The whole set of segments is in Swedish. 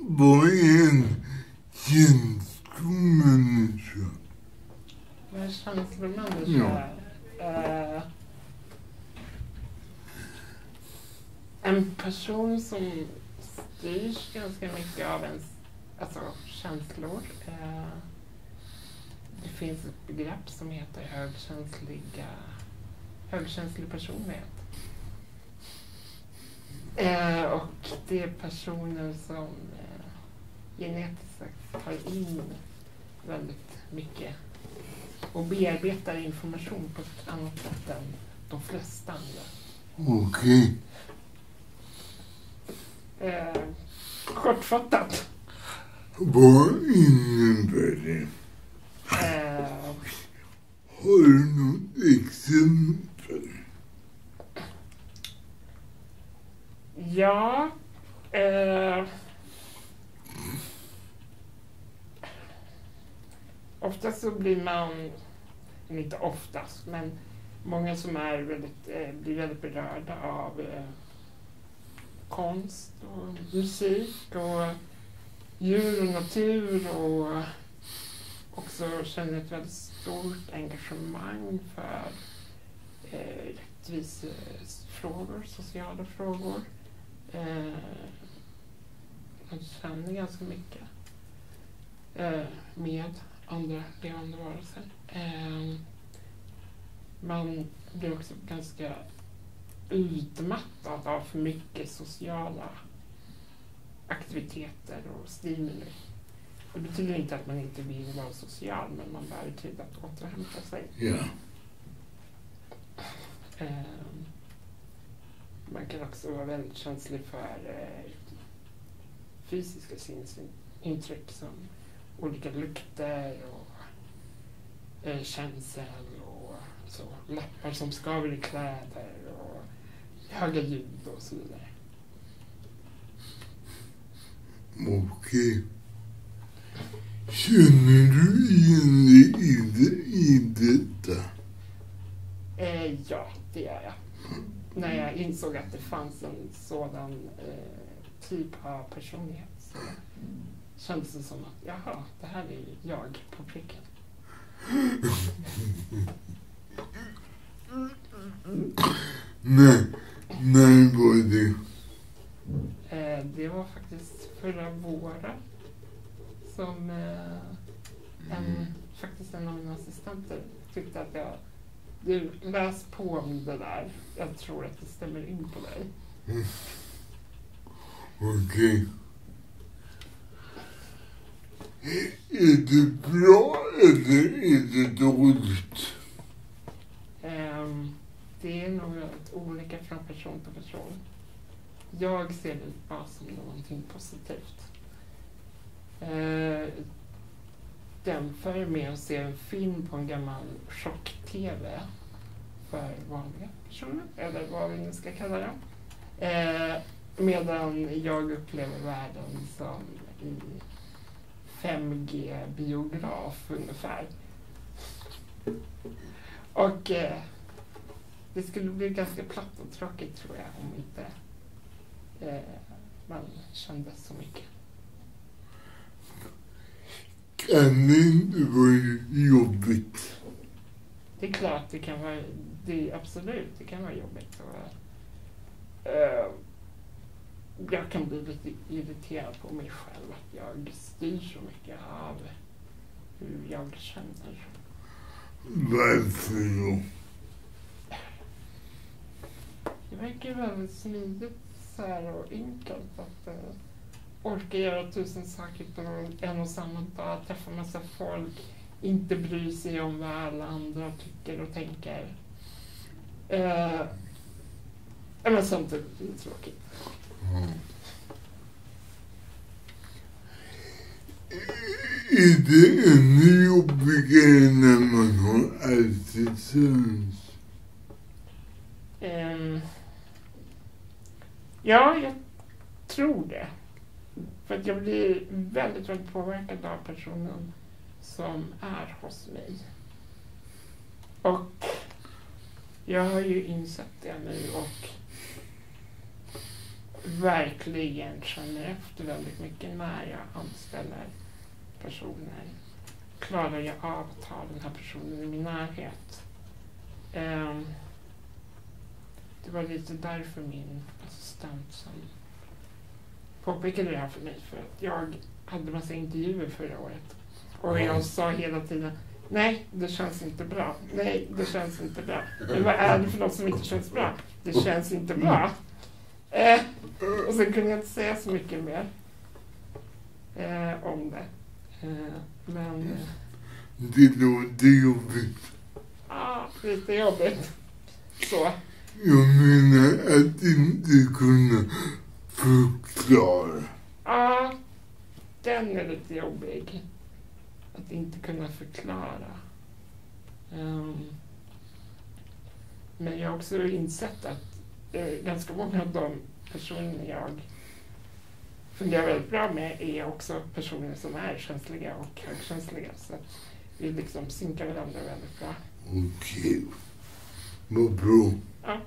Vad är en känslomänniska? Vad är känslomänniska? En person som styrs ganska mycket av ens känslor. Det finns ett begrepp som heter högkänslig personlighet. Och det är personer som genetiskt sett tar in väldigt mycket och bearbetar information på ett annat sätt än de flesta andra. Okej. Kortfattat. Vad innebär det? Har du något exempel? Ja. Oftast så blir man, inte oftast, men många som är blir väldigt berörda av konst och musik och djur och natur och också känner ett väldigt stort engagemang för rättvisefrågor, sociala frågor. Man känner ganska mycket med andra levande varelser. Man blir också ganska utmattad av för mycket sociala aktiviteter och stimuli. Det betyder inte att man inte vill vara social, men man behöver tid att återhämta sig. Ja. Man kan också vara väldigt känslig för fysiska sinnesintryck som olika lukter och känsel och så, läppar som skaver i kläder och höga ljud och så vidare. Okej. Känner du igen dig i detta? Ja, det gör jag. När jag insåg att det fanns en sådan typ av personlighet så kändes det som att jaha, det här är jag på pricken. När var det? Det var faktiskt förra våren som faktiskt en av mina assistenter tyckte att du läs på om det där. Jag tror att det stämmer in på dig. Okej. Är det bra eller är det dåligt? Det är nog väldigt olika från person till person. Jag ser det bara som någonting positivt. Jämför med att se en film på en gammal tjock-tv för vanliga personer, eller vad vi nu ska kalla det. Medan jag upplever världen som i 5G-biograf ungefär. Och det skulle bli ganska platt och tråkigt tror jag om inte man kände så mycket. Kan det inte vara jobbigt? Det är klart, det kan vara, absolut, det kan vara jobbigt. Och, jag kan bli lite irriterad på mig själv att jag styr så mycket av hur jag känner. Varför då? Det verkar väldigt smidigt så här och enkelt att orka göra 1000 saker på en och samma dag, träffa massa folk, inte bry sig om vad alla andra tycker och tänker. Men samtidigt är det tråkigt. Är det ännu jobbigare när man har assistans? Ja, jag tror det. För att jag blir väldigt, väldigt påverkad av personen som är hos mig. Och jag har ju insett det nu och verkligen känner efter väldigt mycket när jag anställer personer. Klarar jag av att ha den här personen i min närhet? Det var lite därför min assistent som påpekade det här för mig. För att jag hade massa intervjuer förra året. Och jag sa hela tiden, nej, det känns inte bra. Nej, det känns inte bra. Men vad är det för något som inte känns bra? Det känns inte bra. Och sen kunde jag inte säga så mycket mer om det. Men... Det låter jobbigt. Ja, lite jobbigt. Så. Jag menar att inte kunna förklara. Ja, den är lite jobbig. Att inte kunna förklara. Men jag har också insett att ganska många av de personer jag fungerar väldigt bra med är också personer som är känsliga och högkänsliga. Så att vi liksom synkar varandra väldigt bra. Okej. Vad bra. Ja.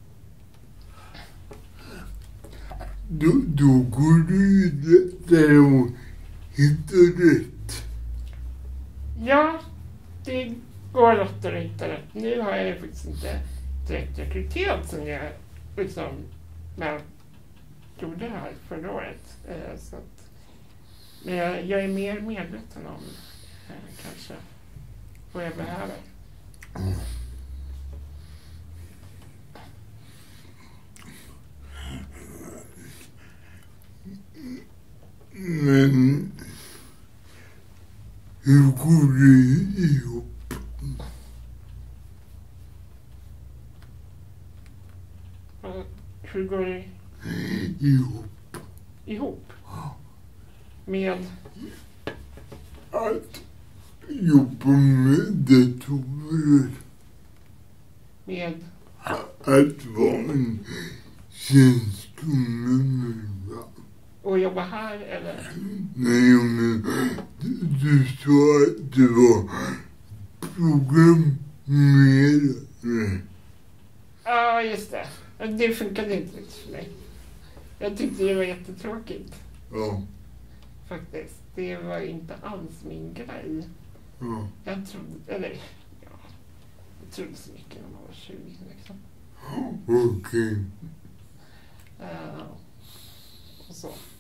Då går det ju lättare att hitta rätt. Ja, det går lättare att hitta rätt. Nu har jag ju faktiskt inte direkt rekryterat sen jag liksom gjorde det här förra året. Så att, men jag är mer medveten om kanske vad jag behöver. Men hur går det ihop? Hur går det ihop? Med Att jobba med datorer. Med Att vara en tjänstemänniska. och jobba här eller? Nej, men du sa att det var programmerare. Ja, just det. Det funkade inte riktigt för mig. Jag tyckte det var jättetråkigt. Ja. Faktiskt. Det var inte alls min grej. Ja. Jag trodde så mycket när man var 20 liksom. Okej. Och så.